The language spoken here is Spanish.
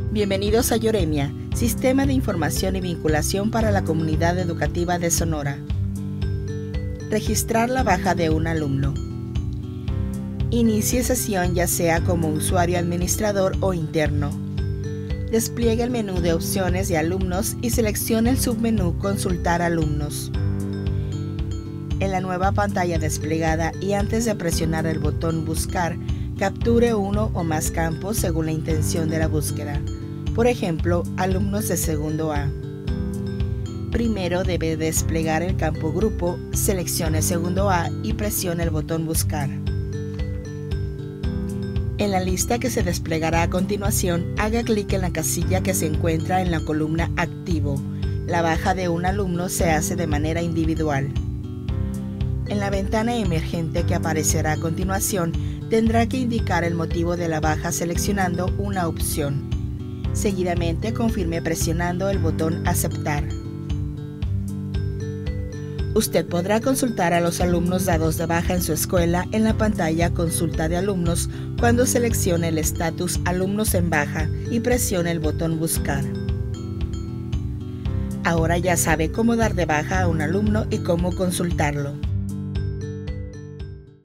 Bienvenidos a Yoremia, Sistema de Información y Vinculación para la Comunidad Educativa de Sonora. Registrar la baja de un alumno. Inicie sesión ya sea como usuario administrador o interno. Despliegue el menú de opciones de alumnos y seleccione el submenú Consultar alumnos. En la nueva pantalla desplegada y antes de presionar el botón Buscar, capture uno o más campos según la intención de la búsqueda. Por ejemplo, alumnos de segundo A. Primero debe desplegar el campo Grupo, seleccione segundo A y presione el botón Buscar. En la lista que se desplegará a continuación, haga clic en la casilla que se encuentra en la columna Activo. La baja de un alumno se hace de manera individual. En la ventana emergente que aparecerá a continuación, tendrá que indicar el motivo de la baja seleccionando una opción. Seguidamente confirme presionando el botón Aceptar. Usted podrá consultar a los alumnos dados de baja en su escuela en la pantalla Consulta de alumnos cuando seleccione el estatus Alumnos en baja y presione el botón Buscar. Ahora ya sabe cómo dar de baja a un alumno y cómo consultarlo.